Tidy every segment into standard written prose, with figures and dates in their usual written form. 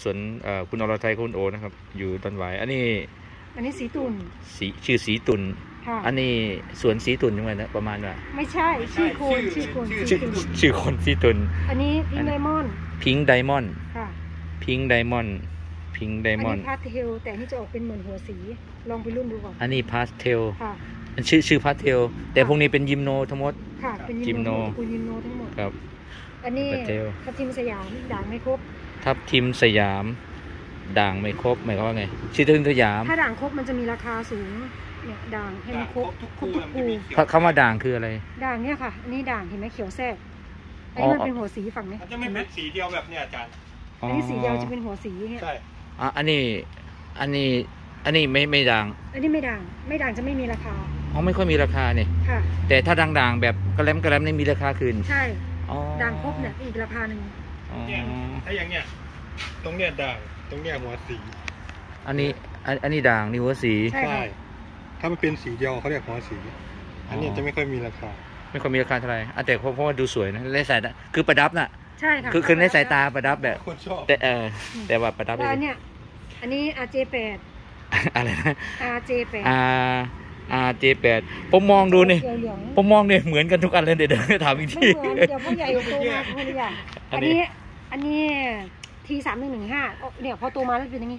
สวนคุณอรทัยคุณโอนะครับอยู่ดอนหวายอันนี้สีตุ่นชื่อสีตุ่นอันนี้สวนสีตุ่นยังไงนะประมาณว่าไม่ใช่ชื่อคนชื่อคนสีตุ่นอันนี้พิงค์ไดมอนด์พิงค์ไดมอนด์ค่ะพิงค์ไดมอนด์อันนี้พาสเทลแต่นี่จะออกเป็นเหมือนหัวสีลองไปรุ่นดูก่อนอันนี้พาสเทลค่ะชื่อพาสเทลแต่พวกนี้เป็นยิมโนทั้งหมดค่ะเป็นยิมโนทั้งหมดครับอันนี้ทับทิมสยามด่างไม่ครบทับทิมสยามด่างไม่ครบหมายความว่าไงชื่อทับทิมสยามถ้าด่างครบมันจะมีราคาสูงเนี่ยด่างให้มันครบทุกภูคำว่าด่างคืออะไรด่างเนี่ยค่ะอันนี้ด่างเห็นไหมเขียวแทรกอันนี้มันเป็นหัวสีฝั่งนี้มันจะไม่เป็นสีเดียวแบบเนี้ยอาจารย์อันนี้สีเดียวจะเป็นหัวสีเนี่ยใช่อันนี้ไม่ด่างอันนี้ไม่ด่างจะไม่มีราคาไม่ค่อยมีราคาเนี่ยค่ะแต่ถ้าด่างแบบกระแลมนี่มีราคาขึ้นใช่ด่างครบเนี่ยอีกราคาหนึ่งเนี่ยถ้าอย่างเนี้ยตรงเนี้ยด่างตรงเนี้ยหัวสีอันนี้ด่างนี่หัวสีใช่ถ้ามันเป็นสีเดียวเขาเรียกหัวสีอันนี้จะไม่ค่อยมีราคาเท่าไหร่แต่เพราะว่าดูสวยนะในสายตาคือประดับน่ะใช่ค่ะคือในสายตาประดับแบบแต่ว่าประดับอันเนี้ยอันนี้ RJ8 อะไรนะ RJ8 RJ8 ผมมองดูนี่ผมมองเนี่ยเหมือนกันทุกอันเลยเดี๋ยวถามอีกทีไม่เหมือนเดี๋ยวพ่อใหญ่โตมาคนละอย่างอันนี้T3115เนี่ยพอโตมาแล้วเป็นอย่างนี้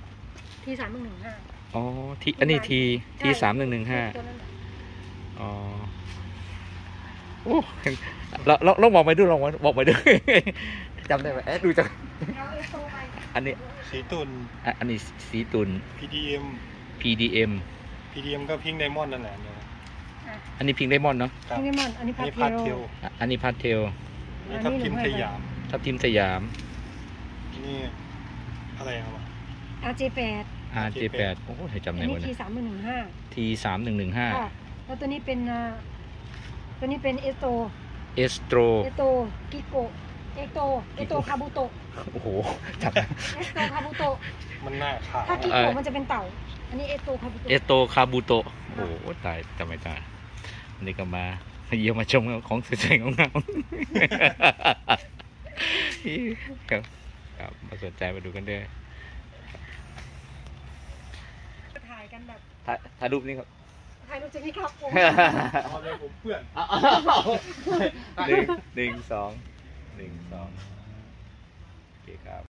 T3115 อ๋ออันนี้T3115อ๋อโอ้เราบอกไปดูบอกไปดูจำได้ไหมดูจังอันนี้สีตุ่นอันนี้สีตุ่น PDM ก็พิงค์ไดมอนด์นั่นแหละอันนี้พิงค์ไดมอนด์เนาะพิงค์ไดมอนด์อันนี้พาสเทลอันนี้พาสเทลทับทิมสยามนี่อะไรครับ RJ8 โอ้โหจำได้หมดเลย T3115แล้วตัวนี้เป็นเอสโตกิโกเอโตคาบุโตโอ้โหจำเอสโตคาบุโตมันหน้าขาวถ้ากิโกมันจะเป็นเต่าอันนี้เอสโตคาบุโตโอ้โหตายจำไม่ได้อันนี้ก็มาเยี่ยมมาชมของสวยๆของเราครับมาสนใจมาดูกันด้วยถ่ายกันแบบถ่ายรูปนี้ครับถ่ายรูปจะไม่ครับผมผมเพื่อน 1 2โอเคครับ